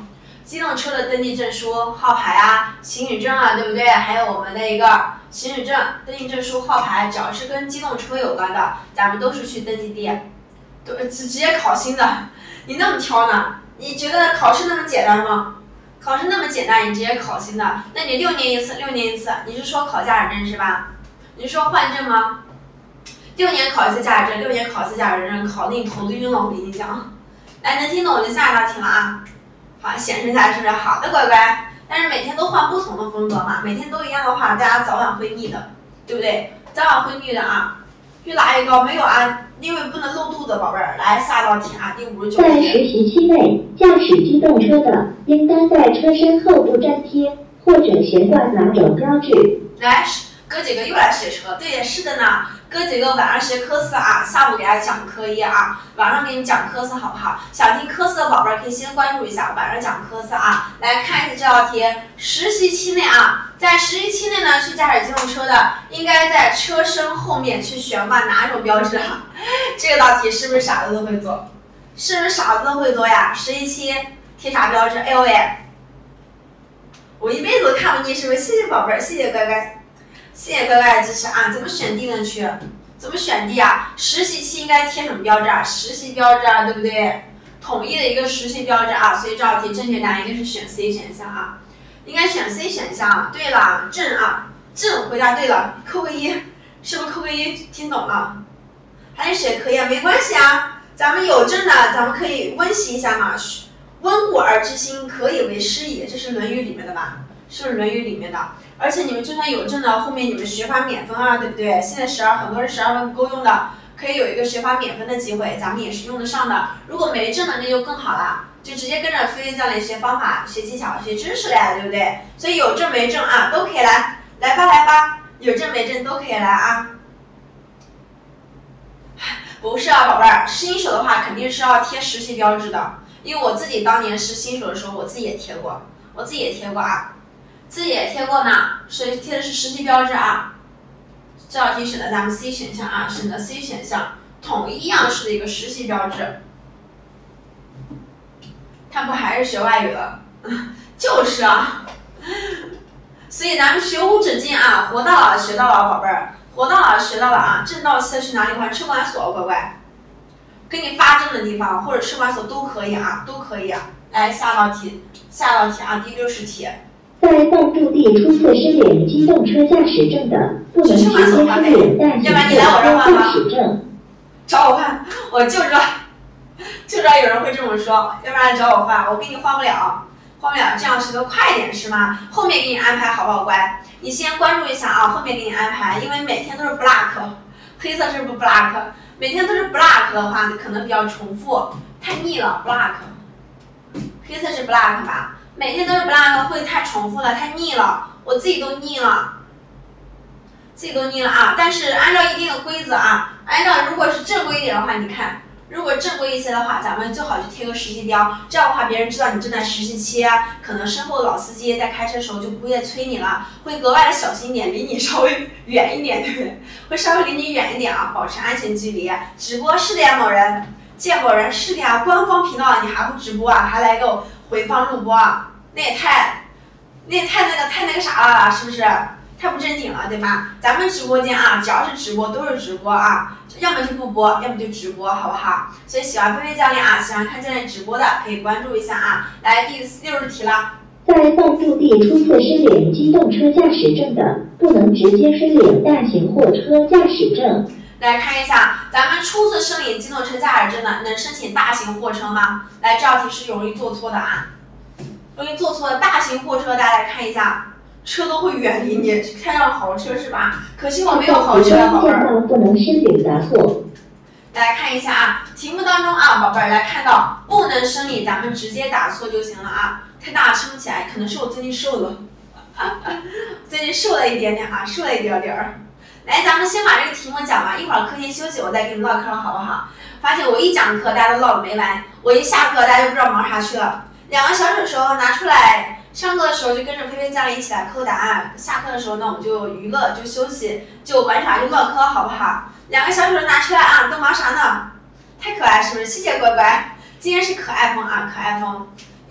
Speaker 3: 机动车的登记证书、号牌啊、行驶证啊，对不对？还有我们的一个行驶证、登记证书、号牌，只要是跟机动车有关的，咱们都是去登记地，都直直接考新的。你那么挑呢？你觉得考试那么简单吗？考试那么简单，你直接考新的，那你六年一次，六年一次，你是说考驾驶证是吧？你是说换证吗？六年考一次驾驶证，六年考一次驾驶证，考的你头都晕了，我跟你讲。来，能听懂我就下一道题了啊。好，显示一下是不是好的，乖乖？但是每天都换不同的风格嘛，每天都一样的话，大家早晚会腻的，对不对？早晚会腻的啊。越拉越高，没有啊，因为不能露肚子，宝贝儿。来，下道题啊，第五十九题。
Speaker 2: 在实习期内，驾驶机动车的，应当在车身后部粘贴或者悬挂哪种标志？
Speaker 3: 来，哥几个又来学车，对，是的呢。哥几个晚上学科四啊，下午给大家讲科一啊，晚上给你讲科四好不好？想听科四的宝贝儿可以先关注一下，晚上讲科四啊。来看一下这道题，实习期内啊，在实习期内呢，去驾驶机动车的，应该在车身后面去悬挂哪种标志啊？这道题是不是傻子都会做？是不是傻子都会做呀？实习期贴啥标志？哎呦喂，我一辈子都看不腻，是不是？谢谢宝贝儿，谢谢乖乖。谢谢乖乖的支持啊！怎么选地呢？区怎么选地啊？实习期应该贴什么标志啊？实习标志啊，对不对？统一的一个实习标志啊，所以这道题正确答案应该是选 C 选项啊，应该选 C 选项。对了，正啊，正回答对了，扣个一，是不是扣个一？听懂了？还是写可以啊？没关系啊，咱们有证的，咱们可以温习一下嘛。温故而知新，可以为师矣，这是《论语》里面的吧？是不是《论语》里面的？而且你们就算有证的，后面你们学法免分啊，对不对？现在十二很多人十二分不够用的，可以有一个学法免分的机会，咱们也是用得上的。如果没证的那就更好了，就直接跟着飞飞教练学方法、学技巧、学知识了呀，对不对？所以有证没证啊，都可以来，来吧来吧，有证没证都可以来啊。不是啊，宝贝儿，新手的话肯定是要贴实习标志的，因为我自己当年是新手的时候，我自己也贴过，我自己也贴过啊。自己也贴过呢，是贴的是实习标志啊。这道题选的咱们 C 选项啊，选的 C 选项，统一样式的一个实习标志。他不还是学外语了？就是啊。所以咱们学无止境啊，活到老学到老，宝贝儿，活到老学到老啊。证到期的去哪里换？车管所，乖乖。给你发证的地方或者车管所都可以啊，都可以啊。来下道题，下道题啊，第六十题。
Speaker 2: 在放驻地初次申领机动车驾驶证的，不能直接申领大型货车驾驶证。
Speaker 3: 找我换，我就知道，就知道有人会这么说，要不然找我换，我给你换不了，换不了，这样学得快一点是吗？后面给你安排好不好，乖？你先关注一下啊，后面给你安排，因为每天都是 black， 黑色是不 black， 每天都是 black 的话，可能比较重复，太腻了 black， 黑色是 black 吧？每天都是 black 会太重复了，太腻了，我自己都腻了，自己都腻了啊！但是按照一定的规则啊，按照如果是正规一点的话，你看，如果正规一些的话，咱们最好去贴个实习标，这样的话别人知道你正在实习期啊，可能身后的老司机在开车的时候就不会再催你了，会格外的小心一点，离你稍微远一点，对不对？会稍微离你远一点啊，保持安全距离。直播是的呀，某人，见某人是的呀，官方频道你还不直播啊，还来个回放录播啊？那也太，那也太那个太那个啥了，是不是？太不正经了，对吧？咱们直播间啊，只要是直播都是直播啊，要么就不播，要么就直播，好不好？所以喜欢菲菲教练啊，喜欢看教练直播的可以关注一下啊。来，第六十题了。
Speaker 2: 在放驻地初次申领机动车驾驶证的，不能直接申领大型货车驾驶证。
Speaker 3: 来看一下，咱们初次申领机动车驾驶证的，能申请大型货车吗？来，这道题是容易做错的啊。容易做错的大型货车，大家来看一下，车都会远离你，开上豪车是吧？可惜我没有豪车啊，宝贝儿。
Speaker 2: 不能申领答错。
Speaker 3: 来看一下啊，题目当中啊，宝贝儿来看到不能申领，咱们直接打错就行了啊。太大撑不起来，可能是我最近瘦了，最近瘦了一点点啊，瘦了一点点儿。来，咱们先把这个题目讲完，一会儿课间休息我再跟你唠嗑，好不好？发现我一讲课大家都唠得没完，我一下课大家就不知道忙啥去了。两个小手手拿出来，上课的时候就跟着菲菲教练一起来抠答案，下课的时候呢我们就娱乐就休息就玩耍就唠嗑，好不好？两个小手手拿出来啊，都忙啥呢？太可爱是不是？谢谢乖乖，今天是可爱风啊，可爱风。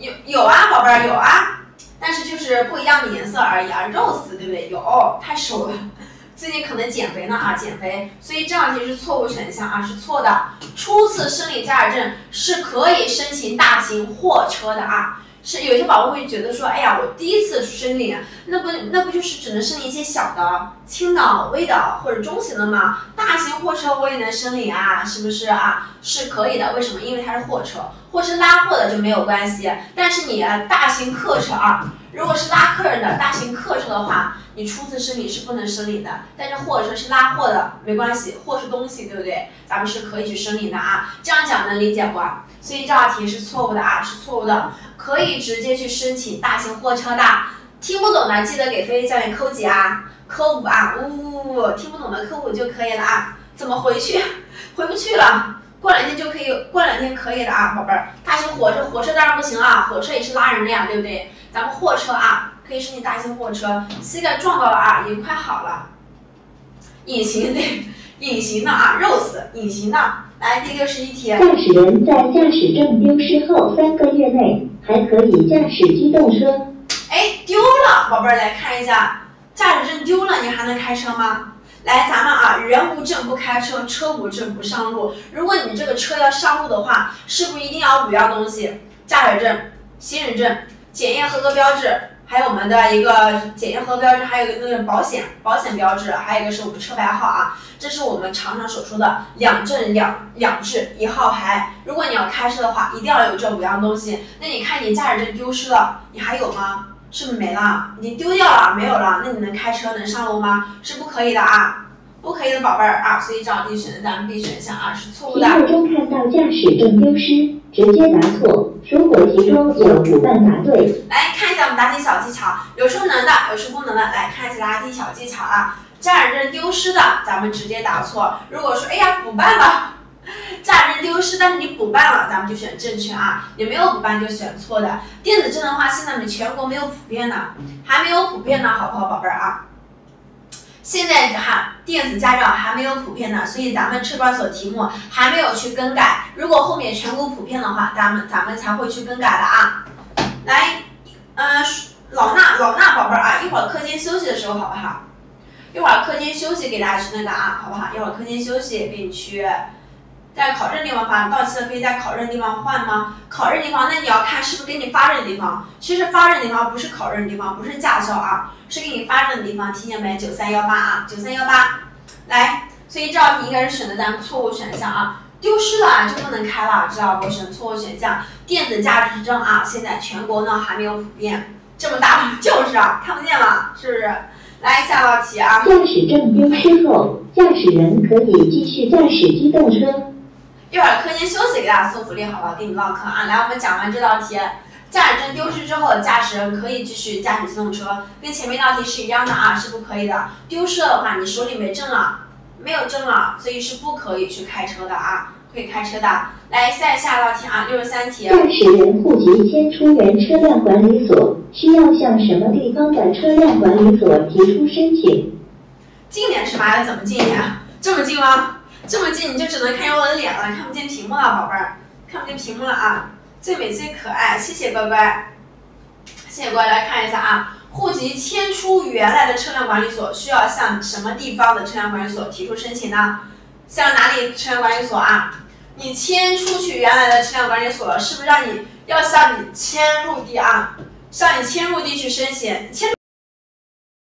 Speaker 3: 有有啊，宝贝儿有啊，但是就是不一样的颜色而已啊。肉丝对不对？有，太瘦了。最近可能减肥呢啊，减肥，所以这道题是错误选项啊，是错的。初次生理驾驶证是可以申请大型货车的啊。是有些宝宝会觉得说，哎呀，我第一次申领，那不那不就是只能申领一些小的、轻的、微的或者中型的吗？大型货车我也能申领啊，是不是啊？是可以的，为什么？因为它是货车，或是拉货的就没有关系。但是你大型客车啊，如果是拉客人的大型客车的话，你初次申领是不能申领的。但是货车是拉货的，没关系，货是东西，对不对？咱们是可以去申领的啊。这样讲能理解不？所以这道题是错误的啊，是错误的。可以直接去申请大型货车的，听不懂的记得给菲菲教练扣几啊？扣五啊！呜、哦，听不懂的扣五就可以了啊。怎么回去？回不去了。过两天就可以，过两天可以了啊，宝贝儿。大型火车，火车当然不行啊，火车也是拉人的呀，对不对？咱们货车啊，可以申请大型货车。膝盖撞到了啊，已经快好了。隐形对，隐形的啊，肉丝，隐形的。来，第六十一题。
Speaker 2: 驾驶人在驾驶证丢失后三个月内还可以驾驶机动车。
Speaker 3: 哎，丢了，宝贝儿，来看一下，驾驶证丢了，你还能开车吗？来，咱们啊，人无证不开车，车无证不上路。如果你这个车要上路的话，是不是一定要五样东西？驾驶证、行驶证、检验合格标志，还有我们的一个检验合格标志，还有一个那个保险保险标志，还有一个是我们车牌号啊。这是我们常常所说的两证两两制一号牌。如果你要开车的话，一定要有这五样东西。那你看你驾驶证丢失了，你还有吗？是不是没了？已经丢掉了，没有了。那你能开车能上路吗？是不可以的啊，不可以的，宝贝儿啊。所以这道题选的咱们 B 选项啊是错误的。
Speaker 2: 题目中看到驾驶证丢失，直接答错。如果题中有补办答对。
Speaker 3: 来看一下我们答题小技巧，有时候能的，有时候不能的。来看一下答题小技巧啊。驾驶证丢失的，咱们直接答错。如果说，哎呀，补办了，驾驶证丢失，但是你补办了，咱们就选正确啊。你没有补办就选错的。电子证的话，现在我们全国没有普遍的，还没有普遍呢，好不好，宝贝儿啊？现在哈，电子驾照还没有普遍呢，所以咱们车管所题目还没有去更改。如果后面全国普遍的话，咱们咱们才会去更改的啊。来，呃，老衲老衲宝贝儿啊，一会儿课间休息的时候，好不好？一会儿课间休息给大家去那个啊，好不好？一会儿课间休息给你去在考证地方发，到期了可以在考证地方换吗？考证地方那你要看是不是给你发证的地方。其实发证地方不是考证地方，不是驾校啊，是给你发证的地方。听见没？九三幺八啊，九三幺八。来，所以这道题应该是选的咱们错误选项啊，丢失了就不能开了，知道不？选错误选项。电子驾驶证啊，现在全国呢还没有普遍，这么大就是啊，看不见了，是不是？来下道题啊！
Speaker 2: 驾驶证丢失后，驾驶人可以继续驾驶机动车。
Speaker 3: 一会儿课间休息给大家送福利，好不好？跟你唠嗑啊！来，我们讲完这道题，驾驶证丢失之后，驾驶人可以继续驾驶机动车，跟前面那道题是一样的啊，是不可以的。丢失了的话，你手里没证了，没有证了，所以是不可以去开车的啊，可以开车的。来，再下道题啊，六十三题。
Speaker 2: 驾驶人户籍迁出原车辆管理所，需要向什么地方的车辆管理所提出申请？
Speaker 3: 近点是吧？要怎么近点？这么近吗？这么近你就只能看见我的脸了，看不见屏幕了，宝贝儿，看不见屏幕了啊！最美最可爱，谢谢乖乖，谢谢乖乖，来看一下啊。户籍迁出原来的车辆管理所，需要向什么地方的车辆管理所提出申请呢？向哪里车辆管理所啊？你迁出去原来的车辆管理所了，是不是让你要向你迁入地啊？向你迁入地去申请？迁